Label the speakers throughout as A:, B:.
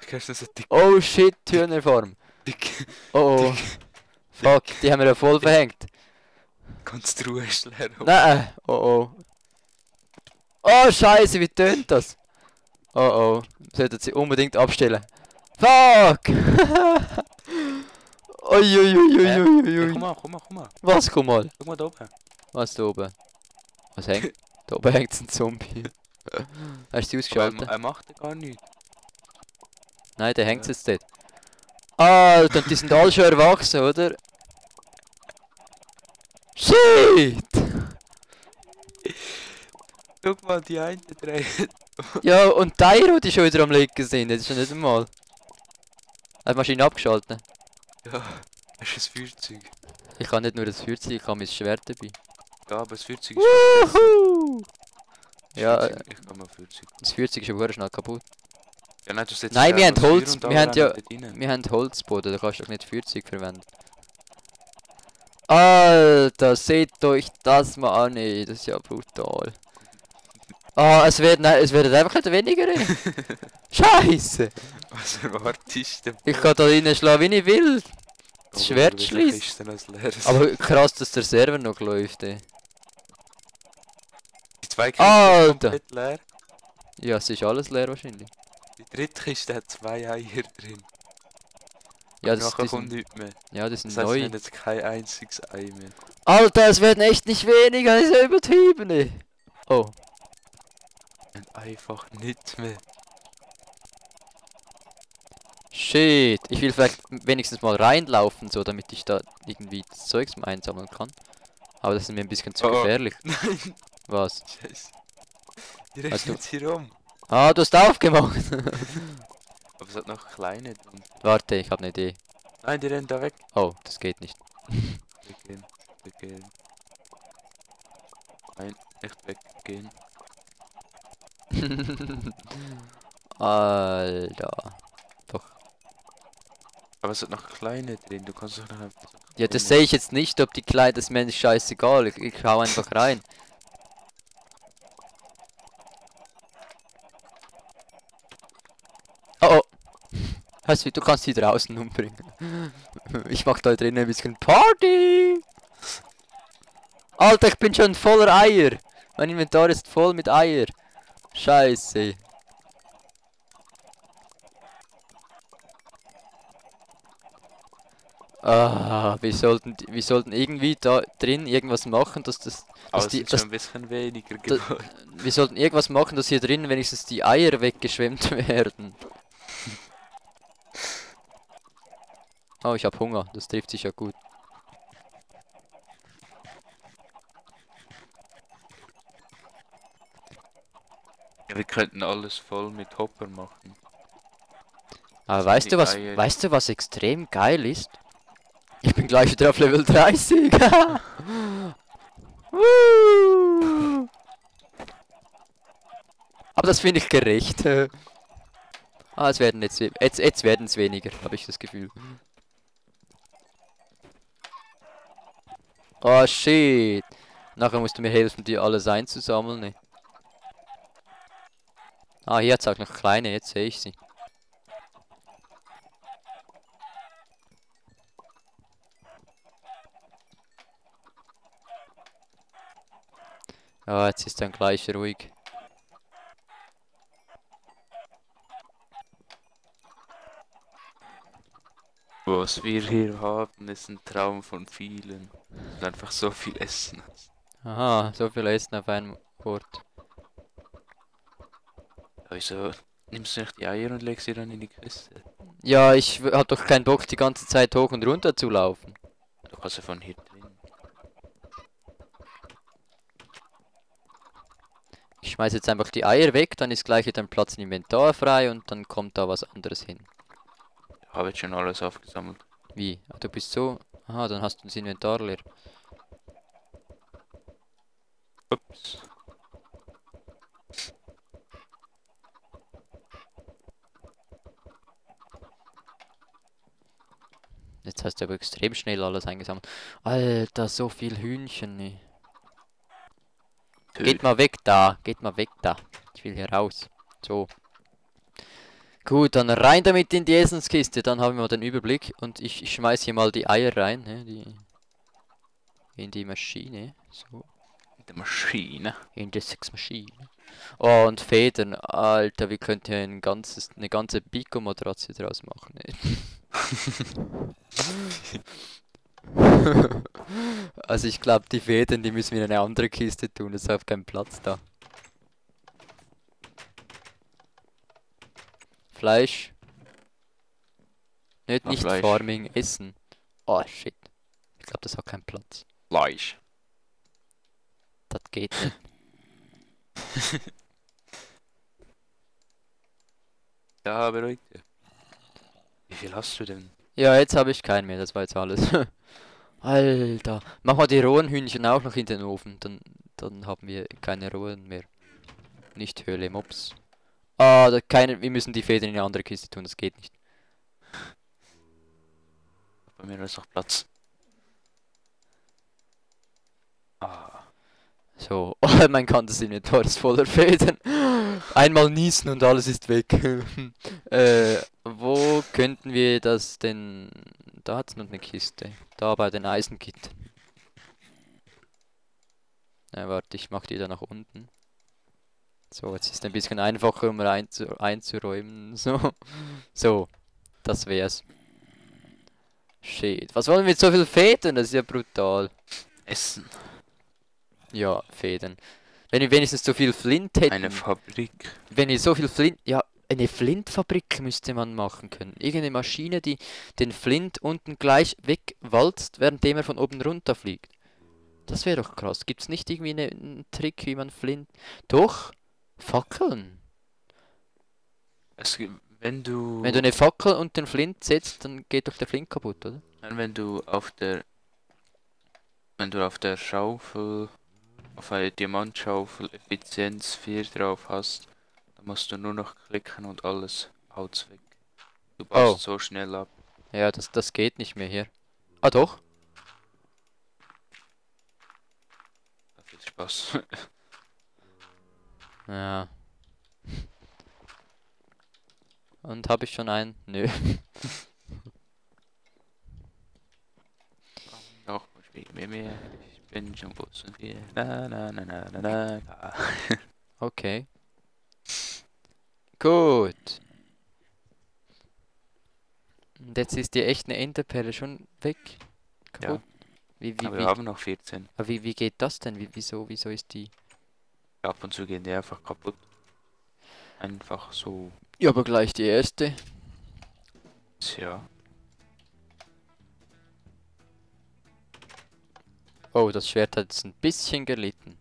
A: Kennst du so dick,
B: Oh shit, Hühnerform.
A: dick,
B: Oh, oh.
A: dick.
B: Fuck, die haben wir ja voll verhängt.
A: Kannst du Ruhe leer.
B: Nein, oh oh. Oh scheiße, wie tönt das? Oh oh, sollten sie unbedingt abstellen. Fuck! Ui, ui, ui, ui, ui,
A: Hey,
B: ui.
A: komm mal.
B: Was, komm mal.
A: Guck mal da oben.
B: Was da oben? Was hängt? Da oben hängt ein Zombie. Hast du sie
A: Aber
B: ausgeschaltet?
A: er macht ja gar nichts.
B: Nein, der hängt jetzt dort. Alter, die sind alle schon erwachsen, oder? Shit!
A: Guck mal, die einen drei.
B: Ja, und Tyro, die schon wieder am Liegen sind, das ist schon nicht einmal. Hat die Maschine abgeschaltet?
A: Ja, hast du ein Feuerzeug?
B: Ich kann nicht nur das Feuerzeug, ich habe mein Schwert dabei.
A: Ja, aber das Feuerzeug ist besser.
B: Wuhu!
A: Das
B: Ja,
A: Feuerzeug- ich kann mal Feuerzeug.
B: das Feuerzeug ist aber schnell kaputt.
A: Ja, nein, du setzt
B: Nein, wir
A: einfach
B: haben
A: das Feuer
B: Holz,
A: und da
B: wir haben ja-
A: rennen dort rein.
B: Wir haben Holzboden, da kannst du doch nicht Feuerzeug verwenden. Alter, seht euch das mal an, ey, das ist ja brutal. Es werden einfach nicht weniger, ey. Scheiße!
A: Was erwartest du denn?
B: Ich kann da reinschlagen, wie ich will. Das Schwert schließt.
A: Ist dann als leeres.
B: Aber krass, dass der Server noch läuft, ey.
A: Die zwei Kisten
B: Alter.
A: sind komplett leer.
B: Ja, es ist alles leer wahrscheinlich.
A: Die dritte Kiste hat 2 Eier drin.
B: Ja,
A: Nachher
B: die
A: kommt
B: sind,
A: nichts mehr.
B: ja, die sind
A: Das heißt, wir
B: neu.
A: haben jetzt kein einziges Ei mehr.
B: Alter, es werden echt nicht weniger, das ist ja übertrieben, ey. Oh.
A: Und einfach nichts mehr.
B: Shit, ich will vielleicht wenigstens mal reinlaufen, so damit ich da irgendwie das Zeugs mal einsammeln kann. Aber das ist mir ein bisschen zu
A: Oh, oh.
B: gefährlich.
A: Nein,
B: Was?
A: scheiße. Die rennen
B: Also-
A: jetzt hier rum.
B: Ah, du hast aufgemacht.
A: Aber es hat noch kleine drin.
B: Warte, ich habe eine Idee.
A: Nein, die rennen da weg.
B: Oh, das geht nicht.
A: Weggehen. Nein, nicht weggehen.
B: Alter.
A: Aber es hat noch kleine drin. Du kannst doch noch einfach...
B: Ja, das sehe ich jetzt nicht, ob die klein, das ist mir nicht scheißegal. Ich hau einfach rein. Oh, oh. Weißt du, du kannst die draußen umbringen. Ich mach da drinnen ein bisschen Party. Alter, ich bin schon voller Eier. Mein Inventar ist voll mit Eier. Scheiße. Wir sollten irgendwie da drin irgendwas machen, dass das...
A: Aber
B: Dass
A: es
B: die,
A: sind
B: dass,
A: schon ein bisschen weniger
B: da-
A: geworden.
B: wir sollten irgendwas machen, dass hier drin wenigstens die Eier weggeschwemmt werden. Oh, ich hab Hunger. Das trifft sich ja gut.
A: Ja, wir könnten alles voll mit Hopper machen.
B: Aber
A: Das
B: weißt
A: sind
B: du
A: die
B: was,
A: Eier.
B: weißt du was extrem geil ist? Ich bin gleich wieder auf Level 30. Woo! Aber das finde ich gerecht. Es werden jetzt werden es weniger, habe ich das Gefühl. Oh shit. Nachher musst du mir helfen, die alles einzusammeln. Ne? Ah, hier hat's auch noch kleine, jetzt sehe ich sie. Ja, jetzt ist dann gleich ruhig.
A: Was wir hier haben, ist ein Traum von vielen. Und einfach so viel Essen.
B: Aha, so viel Essen auf einem Ort.
A: Also, nimmst du nicht die Eier und legst sie dann in die Kiste?
B: Ja, ich hab doch keinen Bock, die ganze Zeit hoch und runter zu laufen.
A: Du kannst ja von hier drin.
B: Ich schmeiß jetzt einfach die Eier weg, dann ist gleich wieder ein Platz im Inventar frei und dann kommt da was anderes hin.
A: Ich habe jetzt schon alles aufgesammelt.
B: Wie? Ah, du bist so... Aha, dann hast du das Inventar leer.
A: Ups.
B: Jetzt hast du aber extrem schnell alles eingesammelt. Alter, so viel Hühnchen, ne. Geht mal weg da, geht mal weg da. Ich will hier raus. So. Gut, dann rein damit in die Essenskiste, dann haben wir den Überblick und ich schmeiß hier mal die Eier rein, ne, in die Maschine, so,
A: In der Maschine.
B: in die Sexmaschine. Oh, und Federn, Alter, wir könnten hier eine ganze Pico-Matratze draus machen, ne? Also ich glaube, die Federn, die müssen wir in eine andere Kiste tun, es ist auf keinen Platz da. Fleisch. Nicht
A: Fleisch.
B: Farming, Essen. Oh shit. Ich glaube, das hat keinen Platz.
A: Fleisch.
B: Das geht nicht.
A: Ja, aber Leute. Wie viel hast du denn?
B: Ja, jetzt habe ich keinen mehr, das war jetzt alles. Alter. Mach mal die rohen Hühnchen auch noch in den Ofen, dann haben wir keine rohen mehr. Nicht Höhle Mops. Ah, wir müssen die Federn in eine andere Kiste tun, das geht nicht.
A: Bei mir ist noch Platz. Ah.
B: So, oh, mein ganzes Inventar ist voller Federn. Einmal niesen und alles ist weg. Wo könnten wir das denn... Da hat es noch eine Kiste. Da bei den Eisengittern. Na, warte, ich mach die da nach unten. So, jetzt ist es ein bisschen einfacher, um einzuräumen. So. So, das wär's. Shit. Was wollen wir mit so viel Federn? Das ist ja brutal.
A: Essen.
B: Ja, Federn. Wenn wir wenigstens so viel Flint hätten.
A: Eine Fabrik.
B: Wenn ihr so viel Flint... Ja, eine Flintfabrik müsste man machen können. Irgendeine Maschine, die den Flint unten gleich wegwalzt, währenddem er von oben runter fliegt. Das wäre doch krass. Gibt's nicht irgendwie einen Trick, wie man Flint... Doch. Fackeln.
A: Wenn du...
B: Wenn du eine Fackel und den Flint setzt, dann geht doch der Flint kaputt, oder?
A: Wenn du auf der... Wenn du auf der Schaufel... Auf eine Diamantschaufel Effizienz 4 drauf hast, dann musst du nur noch klicken und alles haut's weg. Du baust so schnell ab.
B: Ja, das geht nicht mehr hier. Ah, doch.
A: Viel Spaß.
B: Ja. Und habe ich schon einen? Nö.
A: Noch spielen wir mehr. Ich bin schon Bus und wir. Na na na na na na. Na.
B: Okay. Gut. Und jetzt ist die echte Enderperle schon weg. Kaputt.
A: Aber wir haben noch 14.
B: Aber wie geht das denn? Wieso ist die...
A: Ab und zu gehen die einfach kaputt. Einfach so.
B: Ja, aber gleich die erste.
A: Tja.
B: Oh, das Schwert hat jetzt ein bisschen gelitten.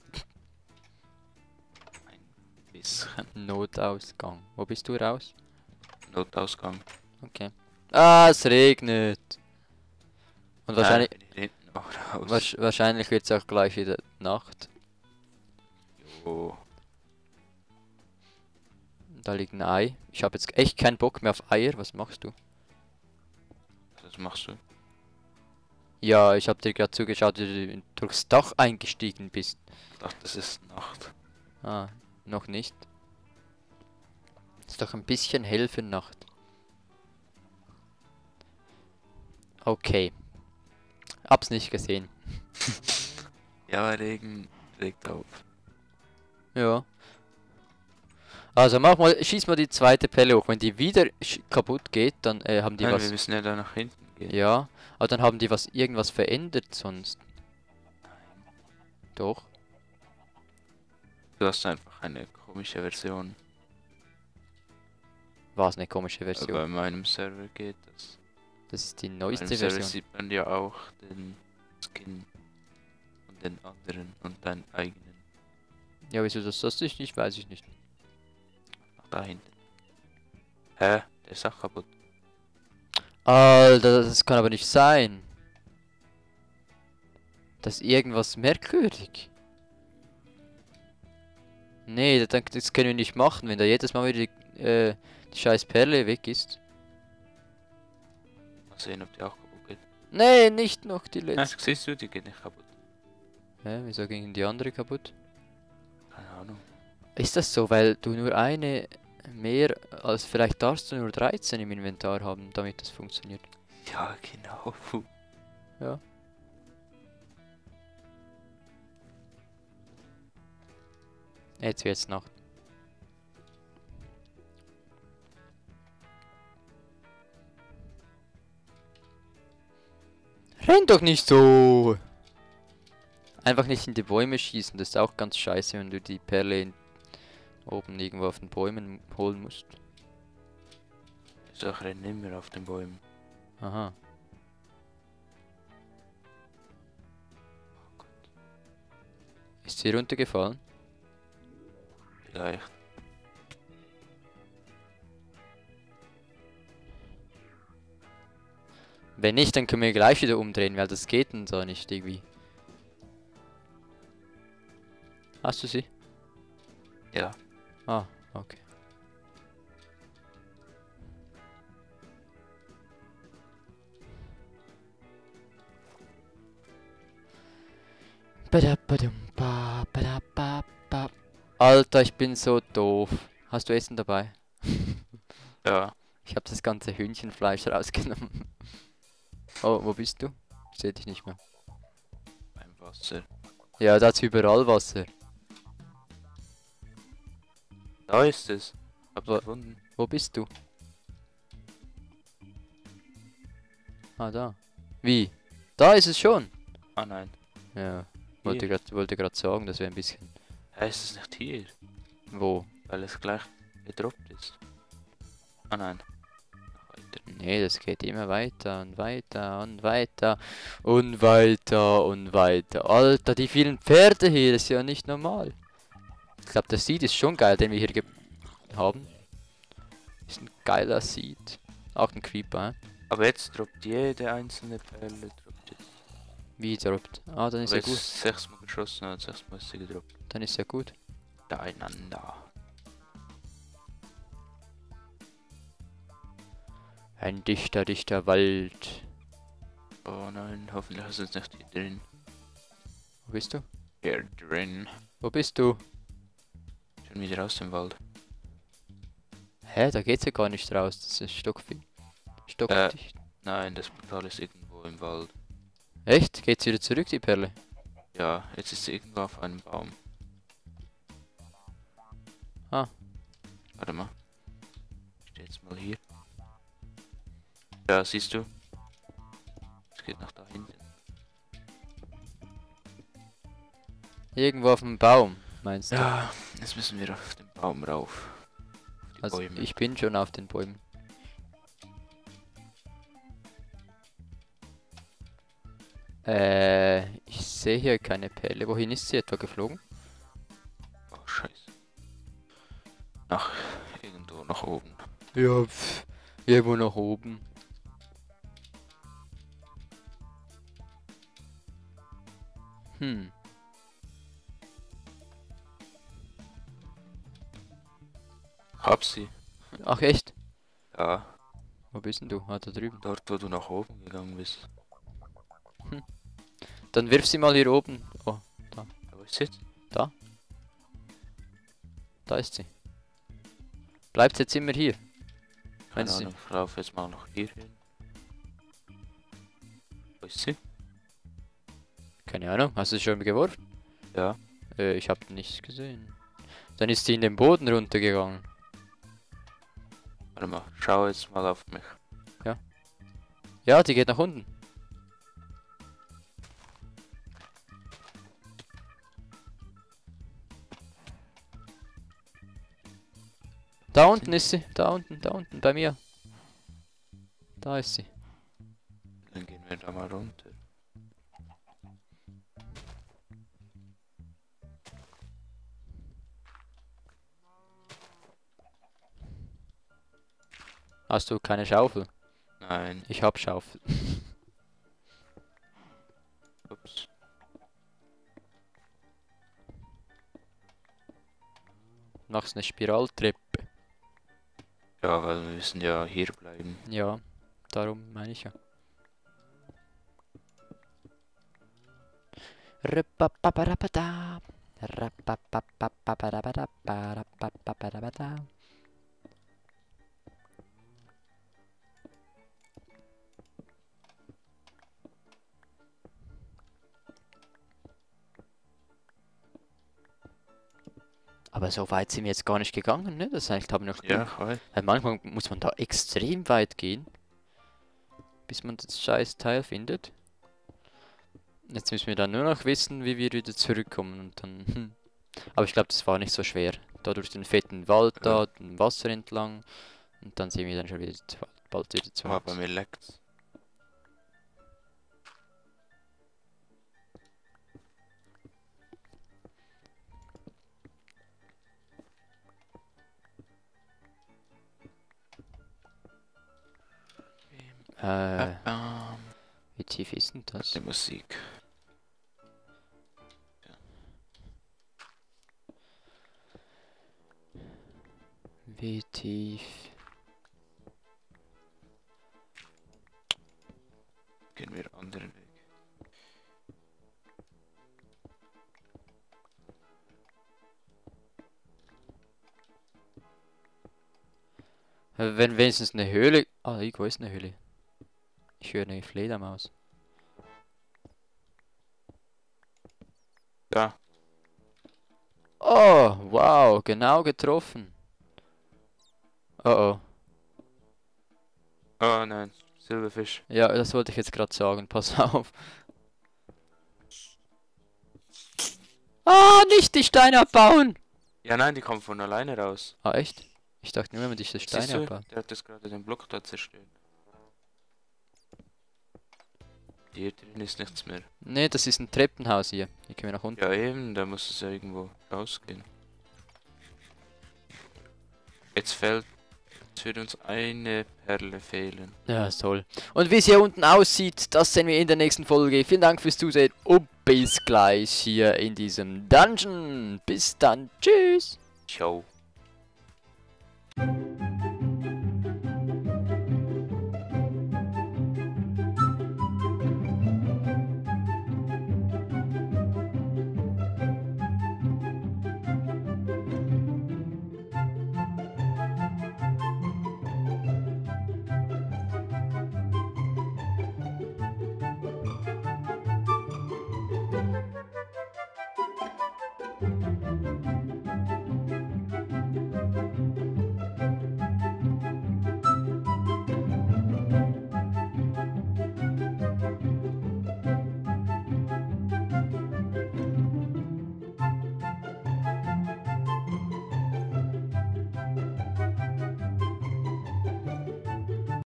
A: Ein bisschen.
B: Notausgang. Wo bist du raus?
A: Notausgang.
B: Okay. Ah, es regnet. Und wahrscheinlich...
A: Hinten auch raus.
B: Wahrscheinlich wird es auch gleich wieder Nacht.
A: Jo.
B: Da liegt ein Ei. Ich habe jetzt echt keinen Bock mehr auf Eier. Was machst du?
A: Was machst du?
B: Ja, ich habe dir gerade zugeschaut, wie du durchs Dach eingestiegen bist.
A: Ich dachte, das ist Nacht.
B: Ah, noch nicht. Ist doch ein bisschen hell für Nacht. Okay. Hab's nicht gesehen.
A: Ja, Regen regt auf.
B: Ja. Also schieß mal die zweite Pelle hoch. Wenn die wieder kaputt geht, dann haben die
A: Nein,
B: was...
A: wir müssen ja da nach hinten gehen.
B: Ja, aber dann haben die irgendwas verändert sonst. Doch.
A: Du hast einfach eine komische Version.
B: Was eine komische
A: Aber
B: Version.
A: bei meinem Server geht das.
B: Das ist die
A: Bei
B: neueste
A: meinem Server
B: Version.
A: sieht man ja auch den Skin von den anderen und deinen eigenen.
B: Ja, wieso das ist nicht, weiß ich nicht.
A: Ach, da hinten. Hä? Der ist auch kaputt.
B: Alter, das kann aber nicht sein. Das ist irgendwas merkwürdig. Nee, das können wir nicht machen, wenn da jedes Mal wieder die scheiß Perle weg ist.
A: Mal sehen, ob die auch kaputt geht.
B: Nee, nicht noch die
A: Ja,
B: letzte.
A: siehst du, die geht nicht kaputt.
B: Hä, wieso ging die andere kaputt?
A: Keine Ahnung.
B: Ist das so, weil du nur eine... mehr als vielleicht darfst du nur 13 im Inventar haben, damit das funktioniert.
A: Ja, genau.
B: Ja. Jetzt wird's Nacht. Renn doch nicht so! Einfach nicht in die Bäume schießen, das ist auch ganz scheiße, wenn du die Perle oben irgendwo auf den Bäumen holen musst.
A: So, ich renne immer auf den Bäumen.
B: Aha. Ist sie runtergefallen?
A: Vielleicht.
B: Wenn nicht, dann können wir gleich wieder umdrehen, weil das geht denn so nicht irgendwie. Hast du sie?
A: Ja.
B: Ah, okay. Alter, ich bin so doof. Hast du Essen dabei?
A: Ja.
B: Ich habe das ganze Hühnchenfleisch rausgenommen. Oh, wo bist du? Ich seh dich nicht mehr.
A: Beim Wasser.
B: Ja, da ist überall Wasser.
A: Da ist es. Hab's
B: Wo-
A: gefunden.
B: Wo bist du? Ah, da. Wie? Da ist es schon.
A: Ah nein.
B: Ja,
A: Hier.
B: wollte gerade sagen, das wäre ein bisschen...
A: Heißt es nicht hier?
B: Wo?
A: Weil es gleich gedroppt ist. Ah nein. Noch weiter.
B: Nee, das geht immer weiter und weiter und weiter und weiter und weiter. Alter, die vielen Pferde hier, ist ja nicht normal. Ich glaube, der Seed ist schon geil, den wir hier haben. Ist ein geiler Seed. Auch ein Creeper, hä?
A: Aber jetzt droppt jede einzelne Perle. Droppt jetzt.
B: Wie droppt? Ah, dann ist
A: Aber
B: ja gut.
A: jetzt 6-mal geschossen und 6-mal ist sie gedroppt.
B: Dann ist ja gut.
A: Miteinander.
B: Ein dichter, dichter Wald.
A: Oh nein, hoffentlich ist es nicht hier drin.
B: Wo bist du?
A: Hier drin.
B: Wo bist du?
A: Schon wieder aus dem Wald.
B: Hä, da geht's ja gar nicht raus. Das ist stockdicht.
A: Nein, das Portal ist irgendwo im Wald.
B: Echt? Geht's wieder zurück, die Perle?
A: Ja, jetzt ist sie irgendwo auf einem Baum.
B: Ah.
A: Warte mal. Ich steh jetzt mal hier. Ja, siehst du? Es geht nach da hinten.
B: Irgendwo auf dem Baum, meinst du?
A: Ja, jetzt müssen wir auf den Baum rauf. Auf die
B: Also
A: Bäume.
B: ich bin schon auf den Bäumen. Ich sehe hier keine Perle. Wohin ist sie etwa geflogen?
A: Oh, scheiße. Nach irgendwo nach oben.
B: Ja, irgendwo nach oben. Hm.
A: Hab sie.
B: Ach echt?
A: Ja,
B: Wo bist denn du? Ah, da drüben.
A: dort wo du nach oben gegangen bist.
B: Dann wirf sie mal hier oben. Oh,
A: Ja, wo ist sie jetzt?
B: da ist sie. Bleibt jetzt immer hier.
A: Keine
B: Meinst du?
A: Ahnung, ich laufe jetzt mal noch hier hin. Wo ist sie?
B: Keine Ahnung. Hast du sie schon geworfen?
A: Ja.
B: Ich habe nichts gesehen. Dann ist sie in den Boden runtergegangen.
A: Warte mal, schau jetzt mal auf mich.
B: Ja, die geht nach unten. Da unten ist sie. Da unten, bei mir. Da ist sie.
A: Dann gehen wir da mal runter.
B: Hast du keine Schaufel?
A: Nein,
B: Ich hab Schaufel.
A: ups.
B: Machst eine Spiraltreppe.
A: Ja, weil wir müssen ja hier bleiben.
B: Ja, darum meine ich ja. Rappapaparappada. Rappapapaparappada. Rappapaparappada. Aber so weit sind wir jetzt gar nicht gegangen, ne? Das heißt, haben wir noch
A: Ja,
B: Glück.
A: ich weiß.
B: Weil manchmal muss man da extrem weit gehen, bis man das scheiß Teil findet. Jetzt müssen wir dann nur noch wissen, wie wir wieder zurückkommen und dann... Aber ich glaube, das war nicht so schwer. Da durch den fetten Wald da, dem Wasser entlang. Und dann sind wir dann schon wieder bald wieder zu
A: Aber bei
B: Hause.
A: mir leckt's.
B: Wie tief ist denn das?
A: Die Musik.
B: Wie tief?
A: Gehen wir anderen Weg.
B: Wenn wenigstens eine Höhle... Ah, irgendwo ist eine Höhle. Ich höre eine Fledermaus.
A: Da.
B: Oh, wow, genau getroffen. Oh oh.
A: Oh nein, Silberfisch.
B: Ja, das wollte ich jetzt gerade sagen. Pass auf. Ah, nicht die Steine abbauen!
A: Ja nein, die kommen von alleine raus.
B: Ah, echt? Ich dachte nur, wenn man diese
A: Siehst
B: Steine
A: du?
B: abbaut.
A: Der hat das gerade den Block da zerstört. Hier drin ist nichts mehr.
B: Ne, das ist ein Treppenhaus hier. Hier können wir nach unten.
A: Ja eben, da muss es ja irgendwo rausgehen. Jetzt wird uns eine Perle fehlen.
B: Ja, ist toll. Und wie es hier unten aussieht, das sehen wir in der nächsten Folge. Vielen Dank fürs Zusehen und bis gleich hier in diesem Dungeon. Bis dann. Tschüss.
A: Ciao.